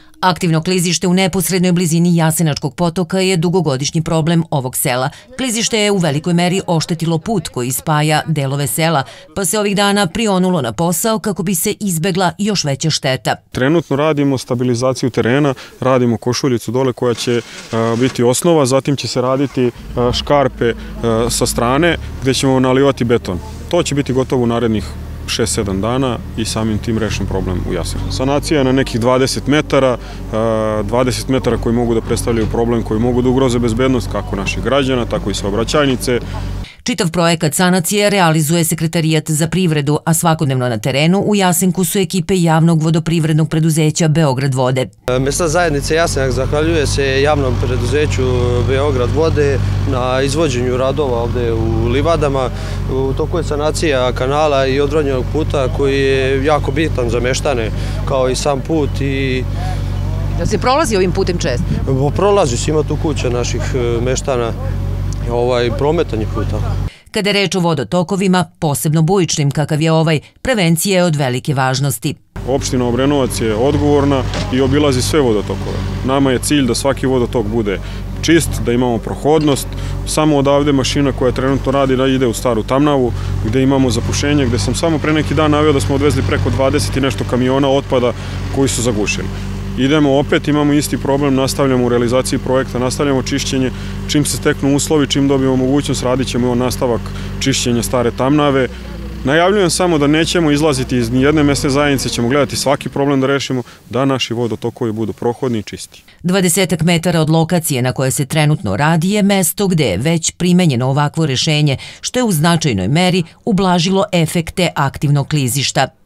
Aktivno klizište u neposrednoj blizini Jasenačkog potoka je dugogodišnji problem ovog sela. Klizište je u velikoj meri oštetilo put koji spaja delove sela, pa se ovih dana prionulo na posao kako bi se izbegla još veća šteta. Trenutno radimo stabilizaciju terena, radimo košuljicu dole koja će biti osnova, zatim će se raditi škarpe sa strane gdje ćemo nalivati beton. To će biti gotovo u narednih 6-7 dana i samim tim rešen problem u Jasenovcu. Sanacija je na nekih 20 metara, 20 metara koji mogu da predstavljaju problem, koji mogu da ugroze bezbednost kako naših građana, tako i saobraćajnice. Čitav projekat sanacije realizuje Sekretarijat za privredu, a svakodnevno na terenu u Jasenku su ekipe javnog vodoprivrednog preduzeća Beograd vode. Mesna zajednica Jasenak zahvaljuje se javnom preduzeću Beograd vode na izvođenju radova ovde u livadama. U toku je sanacija kanala i odvodnjenog puta koji je jako bitan za meštane, kao i sam put. Da se prolazi ovim putem često? Prolazi, ima tu kuća naših meštana. Prometanje puta. Kada je reč o vodotokovima, posebno bujičnim kakav je ovaj, prevencija je od velike važnosti. Opština Obrenovac je odgovorna i obilazi sve vodotokove. Nama je cilj da svaki vodotok bude čist, da imamo prohodnost. Samo odavde mašina koja trenutno radi da ide u Staru Tamnavu, gde imamo zapušenje, gde sam samo pre neki dan naveo da smo odvezli preko 20 i nešto kamiona otpada koji su zagušeni. Idemo opet, imamo isti problem, nastavljamo u realizaciji projekta, nastavljamo čišćenje, čim se steknu uslovi, čim dobijemo mogućnost, radit ćemo nastavak čišćenja Stare Tamnave. Najavljujem samo da nećemo izlaziti iz nijedne mesne zajednice, ćemo gledati svaki problem da rešimo, da naši vodotokovi budu prohodni i čisti. 20 metara od lokacije na koje se trenutno radi je mesto gde je već primenjeno ovakvo rešenje, što je u značajnoj meri ublažilo efekte aktivnog klizišta.